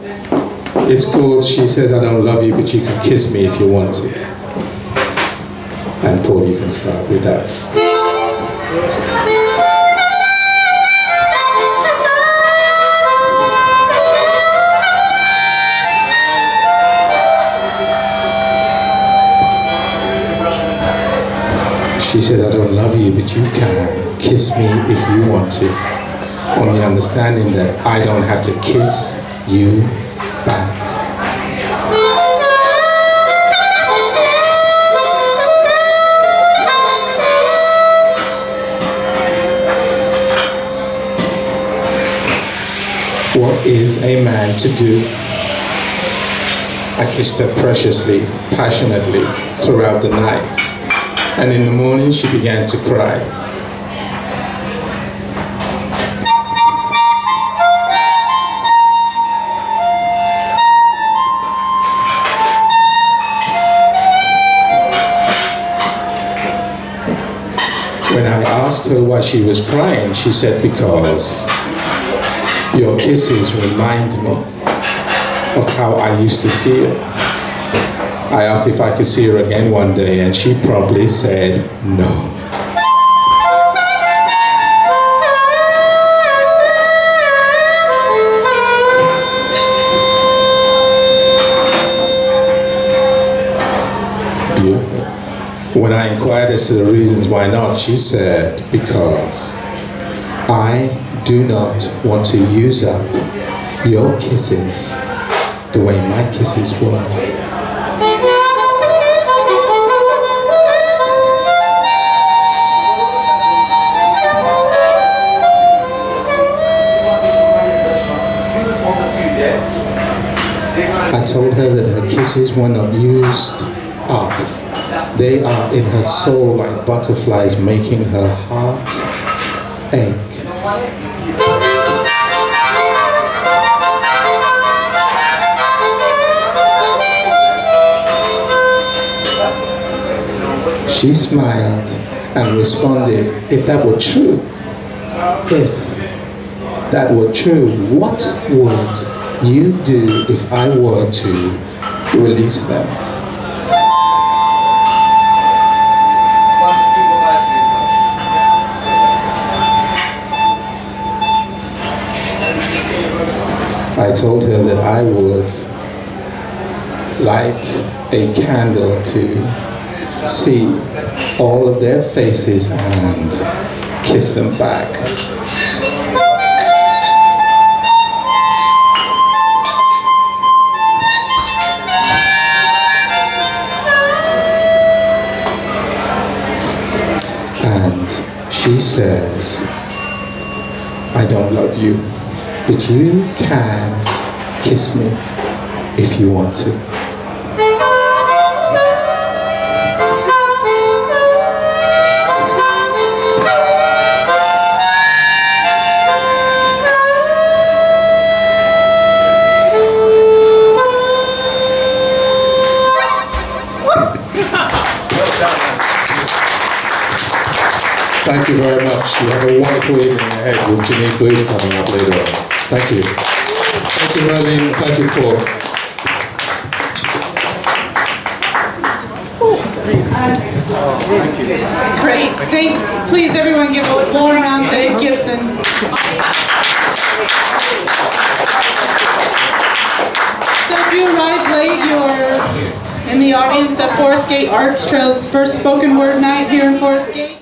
It's called She Says I Don't Love You, But You Can Kiss Me If You Want to. And Paul, you can start with that. She says, I don't love you, but you can kiss me if you want to. On the understanding that I don't have to kiss you back. What is a man to do? I kissed her preciously, passionately, throughout the night. And in the morning, she began to cry. When I asked her why she was crying, she said, because your kisses remind me of how I used to feel. I asked if I could see her again one day, and she promptly said no. Beautiful. When I inquired as to the reasons why not, she said, because I do not want to use up your kisses the way my kisses were. I told her that her kisses were not used up. They are in her soul like butterflies, making her heart ache. She smiled and responded, if that were true, if that were true, what would you do if I were to release them? I told her that I would light a candle to see all of their faces and kiss them back. And she says, I don't love you, but you can kiss me if you want to. Thank you very much. You have a wonderful evening ahead with Janine Booth coming up later on. Thank you. Thank you, Romane. Thank you, Paul. Great. Thanks. Please, everyone, give a warm round to Gibson. So if you arrived late, you're in the audience at Forest Gate Arts Trail's first spoken word night here in Forest Gate.